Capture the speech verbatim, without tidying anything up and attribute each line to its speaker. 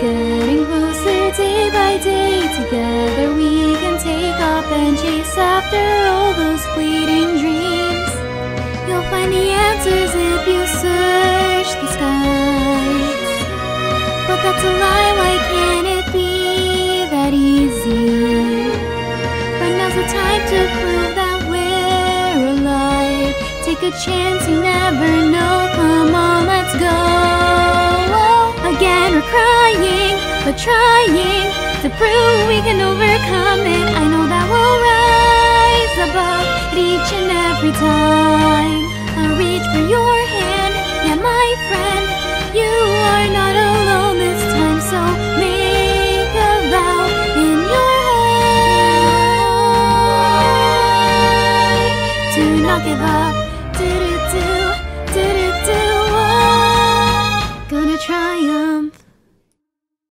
Speaker 1: getting closer day by day. Together we can take off and chase after all those fleeting dreams. You'll find the answers if you search the skies. But that's a lie, why can't it be that easy? But now's the time to prove that we're alive. Take a chance, you never know. Come on, let's go. Again we're crying, but trying to prove we can overcome it. I know that we'll rise above it each and every time. I'll reach for your hand, yeah my friend. You are not alone this time, so make a vow in your heart to not give up.